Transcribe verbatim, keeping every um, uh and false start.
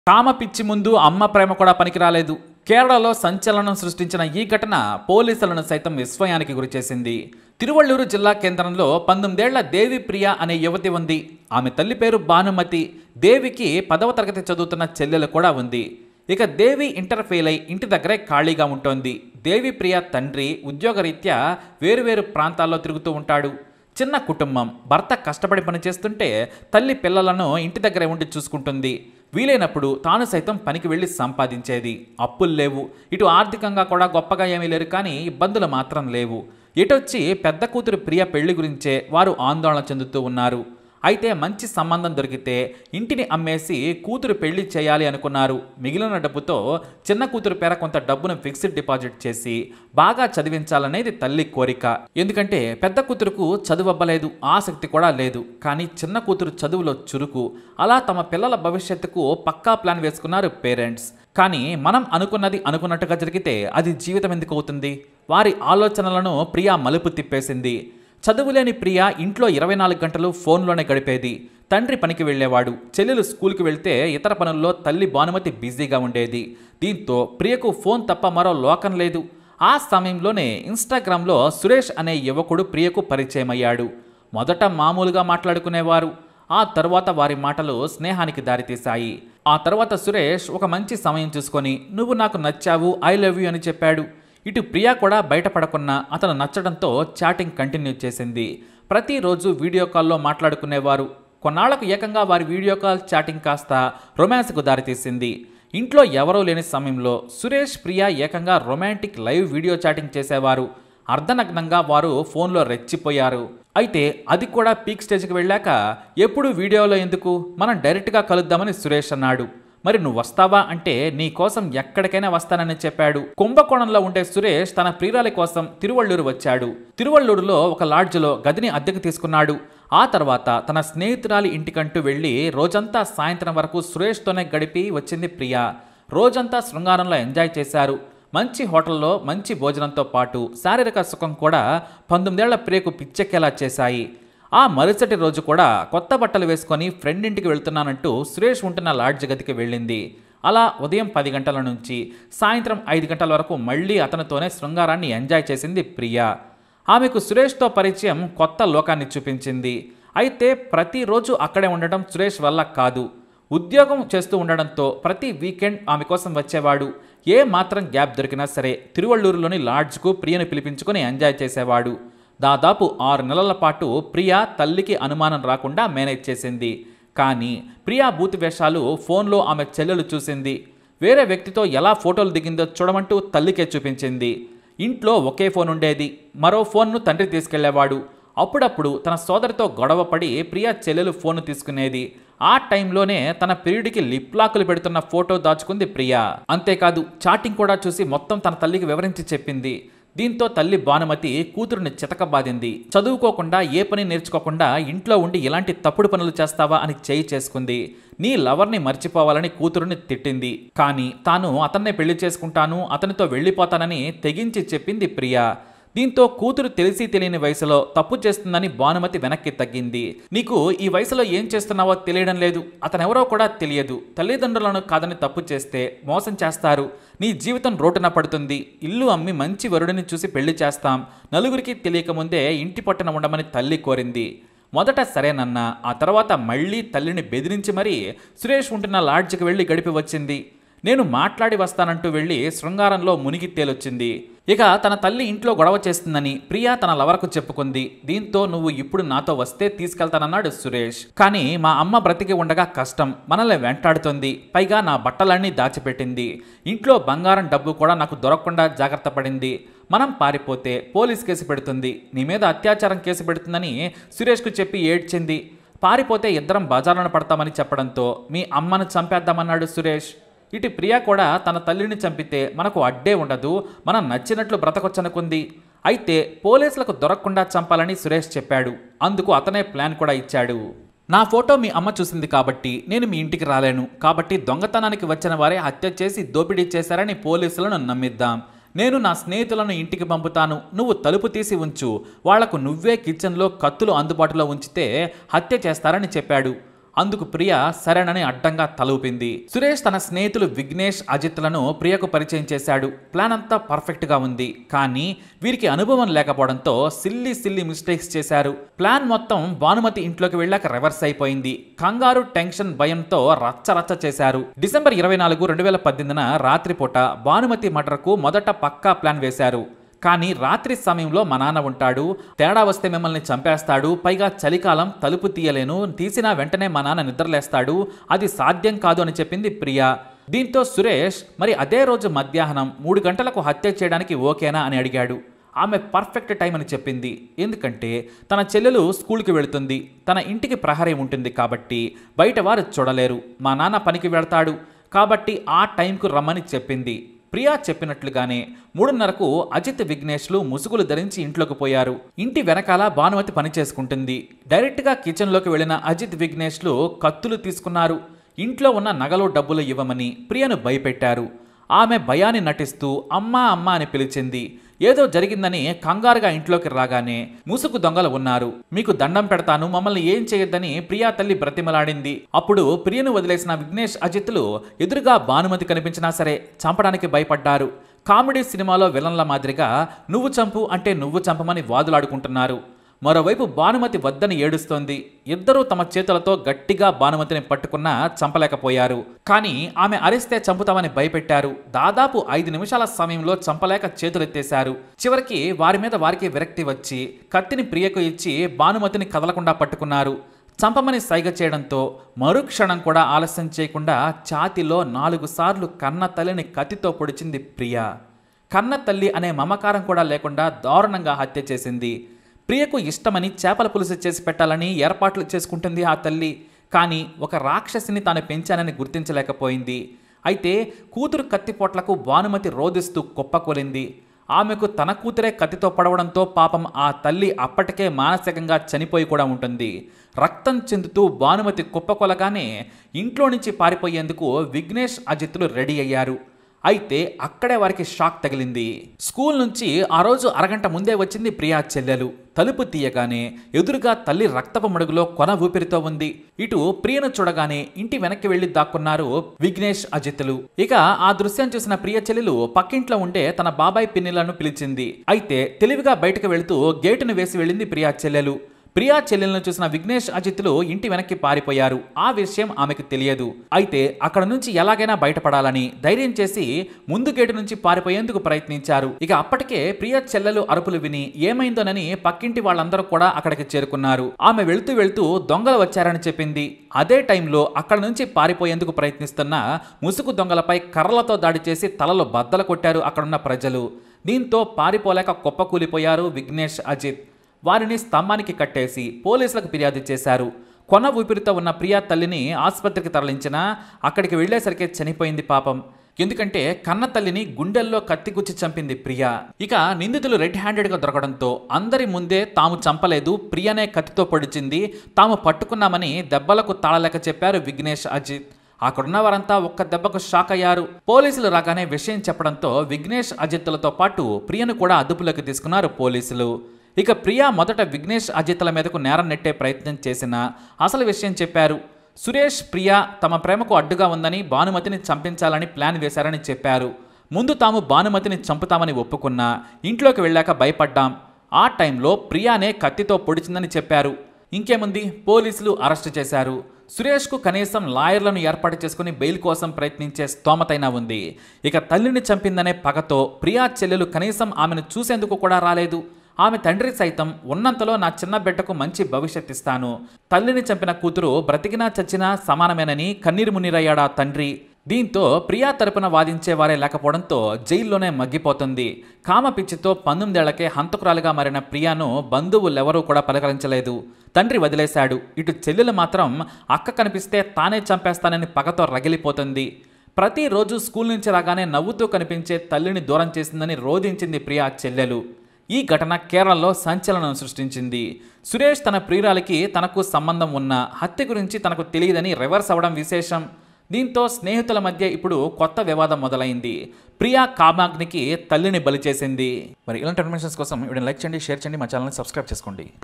కామ పిచ్చి ముందు అమ్మ ప్రేమ కూడా పనికిరాలేదు. కేరళలో సంచలనం సృష్టించిన ఈ ఘటన పోలీసులను సైతం విస్మయానికి గురిచేసింది. తిరువళ్ళూరు జిల్లా కేంద్రంలో పంతొమ్మిదేళ్ల దేవి ప్రియ అనే యువతి ఉంది. ఆమె తల్లి పేరు భానుమతి. దేవికి పదవ తరగతి చదువుతున్న చెల్లెలు కూడా ఉంది. ఇక దేవి ఇంటర్ ఫెయిల్ అయి ఇంటి దగ్గరే ఖాళీగా ఉంటోంది. దేవి ప్రియ తండ్రి ఉద్యోగరీత్యా వేరువేరు ప్రాంతాల్లో తిరుగుతూ ఉంటాడు. చిన్న కుటుంబం. భర్త కష్టపడి పనిచేస్తుంటే తల్లి పిల్లలను ఇంటి దగ్గరే ఉండి చూసుకుంటుంది. వీలైనప్పుడు తాను సైతం పనికి వెళ్ళి సంపాదించేది. అప్పులు లేవు. ఇటు ఆర్థికంగా కూడా గొప్పగా ఏమీ లేరు, కానీ ఇబ్బందులు మాత్రం లేవు. ఇటొచ్చి పెద్ద కూతురు ప్రియ పెళ్లి గురించే వారు ఆందోళన చెందుతూ ఉన్నారు. అయితే మంచి సంబంధం దొరికితే ఇంటిని అమ్మేసి కూతురు పెళ్లి చేయాలి అనుకున్నారు. మిగిలిన డబ్బుతో చిన్న కూతురు పేర కొంత డబ్బును ఫిక్స్డ్ డిపాజిట్ చేసి బాగా చదివించాలనేది తల్లి కోరిక. ఎందుకంటే పెద్ద కూతురుకు చదువు అవ్వలేదు, ఆసక్తి కూడా లేదు. కానీ చిన్న కూతురు చదువులో చురుకు. అలా తమ పిల్లల భవిష్యత్తుకు పక్కా ప్లాన్ వేసుకున్నారు పేరెంట్స్. కానీ మనం అనుకున్నది అనుకున్నట్టుగా జరిగితే అది జీవితం ఎందుకు అవుతుంది? వారి ఆలోచనలను ప్రియా మలుపు తిప్పేసింది. చదువులేని ప్రియ ఇంట్లో ఇరవై నాలుగు గంటలు ఫోన్లోనే గడిపేది. తండ్రి పనికి వెళ్లేవాడు. చెల్లెలు స్కూల్కి వెళ్తే ఇతర పనుల్లో తల్లి భానుమతి బిజీగా ఉండేది. దీంతో ప్రియకు ఫోన్ తప్ప మరో లోకం లేదు. ఆ సమయంలోనే ఇన్స్టాగ్రామ్లో సురేష్ అనే యువకుడు ప్రియకు పరిచయం అయ్యాడు. మొదట మామూలుగా మాట్లాడుకునేవారు. ఆ తరువాత వారి మాటలు స్నేహానికి దారితీశాయి. ఆ తర్వాత సురేష్ ఒక మంచి సమయం చూసుకొని నువ్వు నాకు నచ్చావు, ఐ లవ్ యూ అని చెప్పాడు. ఇటు ప్రియా కూడా బయటపడకున్నా అతను నచ్చడంతో చాటింగ్ కంటిన్యూ చేసింది. ప్రతిరోజు వీడియో కాల్లో మాట్లాడుకునేవారు. కొన్నాళ్లకు ఏకంగా వారి వీడియో కాల్ చాటింగ్ కాస్త రొమాన్స్కు దారితీసింది. ఇంట్లో ఎవరూ లేని సమయంలో సురేష్ ప్రియా ఏకంగా రొమాంటిక్ లైవ్ వీడియో చాటింగ్ చేసేవారు. అర్ధనగ్నంగా వారు ఫోన్లో రెచ్చిపోయారు. అయితే అది కూడా పీక్ స్టేజ్కి వెళ్ళాక ఎప్పుడు వీడియోలో ఎందుకు, మనం డైరెక్ట్గా కలుద్దామని సురేష్ అన్నాడు. మరి నువ్వు వస్తావా అంటే నీ కోసం ఎక్కడికైనా వస్తానని చెప్పాడు. కుంభకోణంలో ఉండే సురేష్ తన ప్రియురాలి కోసం తిరువళ్ళూరు వచ్చాడు. తిరువళ్ళూరులో ఒక లాడ్జ్లో గదిని అద్దెకు తీసుకున్నాడు. ఆ తర్వాత తన స్నేహితురాలి ఇంటికంటూ వెళ్ళి రోజంతా సాయంత్రం వరకు సురేష్తోనే గడిపి వచ్చింది ప్రియా. రోజంతా శృంగారంలో ఎంజాయ్ చేశారు. మంచి హోటల్లో మంచి భోజనంతో పాటు శారీరక సుఖం కూడా పంతొమ్మిదేళ్ల ప్రియకు పిచ్చెక్కేలా చేశాయి. ఆ మరుసటి రోజు కూడా కొత్త బట్టలు వేసుకొని ఫ్రెండ్ ఇంటికి వెళ్తున్నానంటూ సురేష్ ఉంటున్న లాడ్జ్ గదికి వెళ్ళింది. అలా ఉదయం పది గంటల నుంచి సాయంత్రం ఐదు గంటల వరకు మళ్లీ అతనితోనే శృంగారాన్ని ఎంజాయ్ చేసింది ప్రియా. ఆమెకు సురేష్తో పరిచయం కొత్త లోకాన్ని చూపించింది. అయితే ప్రతిరోజు అక్కడే ఉండటం సురేష్ వల్ల కాదు. ఉద్యోగం చేస్తూ ఉండడంతో ప్రతి వీకెండ్ ఆమె కోసం వచ్చేవాడు. ఏ మాత్రం గ్యాప్ దొరికినా సరే తిరువళ్ళూరులోని లాడ్జ్కు ప్రియను పిలిపించుకొని ఎంజాయ్ చేసేవాడు. దాదాపు ఆరు నెలల పాటు ప్రియా తల్లికి అనుమానం రాకుండా మేనేజ్ చేసింది. కానీ ప్రియా బూత్ వేషాలు ఫోన్లో ఆమె చెల్లెలు చూసింది. వేరే వ్యక్తితో ఎలా ఫోటోలు దిగిందో చూడమంటూ తల్లికే చూపించింది. ఇంట్లో ఒకే ఫోన్ ఉండేది. మరో ఫోన్ను తండ్రి తీసుకెళ్లేవాడు. అప్పుడప్పుడు తన సోదరితో గొడవపడి ప్రియా చెల్లెలు ఫోన్ తీసుకునేది. ఆ టైంలోనే తన ప్రియుడికి లిప్ లాకులు పెడుతున్న ఫోటో దాచుకుంది ప్రియా. అంతేకాదు చాటింగ్ కూడా చూసి మొత్తం తన తల్లికి వివరించి చెప్పింది. దీంతో తల్లి భానుమతి కూతురుని చితకబాదింది. చదువుకోకుండా ఏ పని నేర్చుకోకుండా ఇంట్లో ఉండి ఇలాంటి తప్పుడు పనులు చేస్తావా అని చేయి చేసుకుంది. నీ లవర్ని మర్చిపోవాలని కూతురుని తిట్టింది. కానీ తాను అతన్నే పెళ్లి చేసుకుంటాను, అతనితో వెళ్ళిపోతానని తెగించి చెప్పింది ప్రియా. దీంతో కూతురు తెలిసి తెలియని వయసులో తప్పు చేస్తుందని భానుమతి వెనక్కి తగ్గింది. నీకు ఈ వయసులో ఏం చేస్తున్నావో తెలియడం లేదు, అతనెవరో కూడా తెలియదు. తల్లిదండ్రులను కాదని తప్పు చేస్తే మోసం చేస్తారు. నీ జీవితం రోడ్డున పడుతుంది. ఇల్లు అమ్మి మంచి వరుడిని చూసి పెళ్లి చేస్తాం. నలుగురికి తెలియకముందే ఇంటి పట్టున ఉండమని తల్లి కోరింది. మొదట సరేనన్నా ఆ తర్వాత మళ్లీ తల్లిని బెదిరించి మరీ సురేష్ ఉంటున్న లాడ్జికి వెళ్లి గడిపి వచ్చింది. నేను మాట్లాడి వస్తానంటూ వెళ్లి శృంగారంలో మునిగి తేలొచ్చింది. ఇక తన తల్లి ఇంట్లో గొడవ చేస్తుందని ప్రియా తన లవర్కు చెప్పుకుంది. దీంతో నువ్వు ఇప్పుడు నాతో వస్తే తీసుకెళ్తానన్నాడు సురేష్. కానీ మా అమ్మ బ్రతికి ఉండగా కష్టం, మనల్ని వెంటాడుతుంది. పైగా నా బట్టలన్నీ దాచిపెట్టింది. ఇంట్లో బంగారం డబ్బు కూడా నాకు దొరకకుండా జాగ్రత్త పడింది. మనం పారిపోతే పోలీస్ కేసు పెడుతుంది, నీ మీద అత్యాచారం కేసు పెడుతుందని సురేష్కు చెప్పి ఏడ్చింది. పారిపోతే ఇద్దరం బజారున పడతామని చెప్పడంతో మీ అమ్మను చంపేద్దామన్నాడు సురేష్. ఇటు ప్రియా కూడా తన తల్లిని చంపితే మనకు అడ్డే ఉండదు, మనం నచ్చినట్లు బ్రతకొచ్చనుకుంది. అయితే పోలీసులకు దొరకకుండా చంపాలని సురేష్ చెప్పాడు. అందుకు అతనే ప్లాన్ కూడా ఇచ్చాడు. నా ఫోటో మీ అమ్మ చూసింది కాబట్టి నేను మీ ఇంటికి రాలేను, కాబట్టి దొంగతనానికి వచ్చిన వారే హత్య చేసి దోపిడీ చేశారని పోలీసులను నమ్మిద్దాం. నేను నా స్నేహితులను ఇంటికి పంపుతాను, నువ్వు తలుపు తీసి ఉంచు, వాళ్లకు నువ్వే కిచెన్లో కత్తులు అందుబాటులో ఉంచితే హత్య చేస్తారని చెప్పాడు. అందుకు ప్రియ సరేనని అడ్డంగా తలూపింది. సురేష్ తన స్నేహితులు విఘ్నేష్, అజిత్లను ప్రియకు పరిచయం చేశాడు. ప్లాన్ అంతా పర్ఫెక్ట్ గా ఉంది. కానీ వీరికి అనుభవం లేకపోవడంతో సిల్లీ సిల్లీ మిస్టేక్స్ చేశారు. ప్లాన్ మొత్తం భానుమతి ఇంట్లోకి వెళ్ళాక రివర్స్ అయిపోయింది. కంగారు, టెన్షన్, భయంతో రచ్చ రచ్చ చేశారు. డిసెంబర్ ఇరవై నాలుగు రెండు వేల పద్దెనిమిదిన రాత్రిపూట భానుమతి మర్డర్కు మొదట పక్కా ప్లాన్ వేశారు. కానీ రాత్రి సమయంలో మా నాన్న ఉంటాడు, తేడా వస్తే మిమ్మల్ని చంపేస్తాడు, పైగా చలికాలం, తలుపు తీయలేను, తీసినా వెంటనే మా నాన్న నిద్రలేస్తాడు, అది సాధ్యం కాదు అని చెప్పింది ప్రియ. దీంతో సురేష్ మరి అదే రోజు మధ్యాహ్నం మూడు గంటలకు హత్య చేయడానికి ఓకేనా అని అడిగాడు. ఆమె పర్ఫెక్ట్ టైం అని చెప్పింది. ఎందుకంటే తన చెల్లెలు స్కూల్కి వెళుతుంది, తన ఇంటికి ప్రహరీ ఉంటుంది కాబట్టి బయట వారు చూడలేరు, మా నాన్న పనికి వెళ్తాడు కాబట్టి ఆ టైంకు రమ్మని చెప్పింది. ప్రియా చెప్పినట్లుగానే మూడున్నరకు అజిత్, విఘ్నేష్లు ముసుగులు ధరించి ఇంట్లోకి పోయారు. ఇంటి వెనకాల భానుమతి పని చేసుకుంటుంది. డైరెక్ట్గా కిచెన్లోకి వెళ్లిన అజిత్, విఘ్నేష్లు కత్తులు తీసుకున్నారు. ఇంట్లో ఉన్న నగలు, డబ్బులు ఇవ్వమని ప్రియను భయపెట్టారు. ఆమె భయాన్ని నటిస్తూ అమ్మా అమ్మా అని పిలిచింది. ఏదో జరిగిందని కంగారుగా ఇంట్లోకి రాగానే ముసుగు దొంగలు ఉన్నారు, మీకు దండం పెడతాను, మమ్మల్ని ఏం చేయొద్దని ప్రియా తల్లి బ్రతిమలాడింది. అప్పుడు ప్రియను వదిలేసిన విఘ్నేష్, అజిత్లు ఎదురుగా భానుమతి కనిపించినా సరే చంపడానికి భయపడ్డారు. కామెడీ సినిమాలో విలన్ల మాదిరిగా నువ్వు చంపు అంటే నువ్వు చంపమని వాదులాడుకుంటున్నారు. మరోవైపు భానుమతి వద్దని ఏడుస్తోంది. ఇద్దరూ తమ చేతులతో గట్టిగా భానుమతిని పట్టుకున్నా చంపలేకపోయారు. కానీ ఆమె అరిస్తే చంపుతామని భయపెట్టారు. దాదాపు ఐదు నిమిషాల సమయంలో చంపలేక చేతులెత్తేశారు. చివరికి వారి మీద వారికి విరక్తి వచ్చి కత్తిని ప్రియకు ఇచ్చి భానుమతిని కదలకుండా పట్టుకున్నారు. చంపమని సైగ చేయడంతో మరుక్షణం కూడా ఆలస్యం చేయకుండా ఛాతీలో నాలుగు సార్లు కన్న తల్లిని కత్తితో పొడిచింది ప్రియ. కన్న తల్లి అనే మమకారం కూడా లేకుండా దారుణంగా హత్య చేసింది. ప్రియకు ఇష్టమని చేపల పులుసు చేసి పెట్టాలని ఏర్పాట్లు చేసుకుంటుంది ఆ తల్లి. కానీ ఒక రాక్షసిని తాను పెంచానని గుర్తించలేకపోయింది. అయితే కూతురు కత్తిపోట్లకు భానుమతి రోదిస్తూ కుప్పకూలింది. ఆమెకు తన కూతురే కత్తితో పడవడంతో పాపం ఆ తల్లి అప్పటికే మానసికంగా చనిపోయి కూడా ఉంటుంది. రక్తం చెందుతూ భానుమతి కుప్పకొలగానే ఇంట్లో నుంచి పారిపోయేందుకు విఘ్నేష్, అజిత్లు రెడీ అయ్యారు. అయితే అక్కడే వారికి షాక్ తగిలింది. స్కూల్ నుంచి ఆ రోజు అరగంట ముందే వచ్చింది ప్రియా చెల్లెలు. తలుపు తీయగానే ఎదురుగా తల్లి రక్తపు మడుగులో కొన ఊపిరితో ఉంది. ఇటు ప్రియను చూడగానే ఇంటి వెనక్కి వెళ్లి దాక్కున్నారు విఘ్నేష్, అజిత్లు. ఇక ఆ దృశ్యం చూసిన ప్రియ చెల్లెలు పక్కింట్లో ఉండే తన బాబాయ్, పిన్నిలను పిలిచింది. అయితే తెలివిగా బయటకు వెళుతూ గేటును వేసి వెళ్ళింది ప్రియా చెల్లెలు. ప్రియా చెల్లెలను చూసిన విఘ్నేష్, అజిత్లు ఇంటి వెనక్కి పారిపోయారు. ఆ విషయం ఆమెకు తెలియదు. అయితే అక్కడ నుంచి ఎలాగైనా బయటపడాలని ధైర్యం చేసి ముందు గేటు నుంచి పారిపోయేందుకు ప్రయత్నించారు. ఇక అప్పటికే ప్రియా చెల్లెలు అరుపులు విని ఏమైందోనని పక్కింటి వాళ్ళందరూ కూడా అక్కడికి చేరుకున్నారు. ఆమె వెళుతూ వెళుతూ దొంగలు వచ్చారని చెప్పింది. అదే టైంలో అక్కడ నుంచి పారిపోయేందుకు ప్రయత్నిస్తున్న ముసుగు దొంగలపై కర్రలతో దాడి చేసి తలలో బద్దలు కొట్టారు అక్కడున్న ప్రజలు. దీంతో పారిపోలేక కుప్పకూలిపోయారు విఘ్నేష్, అజిత్. వారిని స్తంభానికి కట్టేసి పోలీసులకు ఫిర్యాదు చేశారు. కొన ఊపిరితో ఉన్న ప్రియా తల్లిని ఆసుపత్రికి తరలించినా అక్కడికి వెళ్లేసరికి చనిపోయింది పాపం. ఎందుకంటే కన్న తల్లిని గుండెల్లో కత్తిగుచ్చి చంపింది ప్రియా. ఇక నిందితులు రెడ్ హ్యాండెడ్గా దొరకడంతో అందరి ముందే తాము చంపలేదు, ప్రియనే కత్తితో పొడిచింది, తాము పట్టుకున్నామని దెబ్బలకు తాళలేక చెప్పారు విఘ్నేష్, అజిత్. అక్కడున్న వారంతా ఒక్క దెబ్బకు షాక్ అయ్యారు. పోలీసులు రాగానే విషయం చెప్పడంతో విఘ్నేష్, అజిత్లతో పాటు ప్రియను కూడా అదుపులోకి తీసుకున్నారు పోలీసులు. ఇక ప్రియా మొదట విఘ్నేష్, అజిత్ల మీదకు నేరం నెట్టే ప్రయత్నం చేసిన అసలు విషయం చెప్పారు. సురేష్, ప్రియా తమ ప్రేమకు అడ్డుగా ఉందని భానుమతిని చంపించాలని ప్లాన్ వేశారని చెప్పారు. ముందు తాము భానుమతిని చంపుతామని ఒప్పుకున్నా ఇంట్లోకి వెళ్ళాక భయపడ్డాం, ఆ టైంలో ప్రియానే కత్తితో పొడిచిందని చెప్పారు. ఇంకేముంది, పోలీసులు అరెస్టు చేశారు. సురేష్కు కనీసం లాయర్లను ఏర్పాటు చేసుకుని బెయిల్ కోసం ప్రయత్నించే స్తోమతైనా ఉంది. ఇక తల్లిని చంపిందనే పగతో ప్రియా చెల్లెలు కనీసం ఆమెను చూసేందుకు కూడా రాలేదు. ఆమె తండ్రి సైతం ఉన్నంతలో నా చిన్న బిడ్డకు మంచి భవిష్యత్ ఇస్తాను, తల్లిని చంపిన కూతురు బ్రతికినా చచ్చినా సమానమేనని కన్నీరు మున్నీరయ్యాడా తండ్రి. దీంతో ప్రియా తరపున వాదించేవారే లేకపోవడంతో జైల్లోనే మగ్గిపోతుంది. కామ పిచ్చితో పంతొమ్మిదేళ్లకే హంతకురాలుగా మారిన ప్రియాను బంధువులెవరూ కూడా పలకరించలేదు. తండ్రి వదిలేశాడు. ఇటు చెల్లెలు మాత్రం అక్క కనిపిస్తే తానే చంపేస్తానని పగతో రగిలిపోతుంది. ప్రతిరోజు స్కూల్ నుంచి రాగానే నవ్వుతూ కనిపించే తల్లిని దూరం చేసిందని రోధించింది ప్రియా చెల్లెలు. ఈ ఘటన కేరళలో సంచలనం సృష్టించింది. సురేష్ తన ప్రియురాలికి తనకు సంబంధం ఉన్న హత్య గురించి తనకు తెలియదని రివర్స్ అవ్వడం విశేషం. దీంతో స్నేహితుల మధ్య ఇప్పుడు కొత్త వివాదం మొదలైంది. ప్రియా కామాగ్నికి తల్లిని బలి చేసింది. మరి ఇలాంటి ఇన్ఫర్మేషన్స్ కోసం వీడియోని లైక్ చేయండి, షేర్ చేయండి, మా ఛానల్ని సబ్స్క్రైబ్ చేసుకోండి.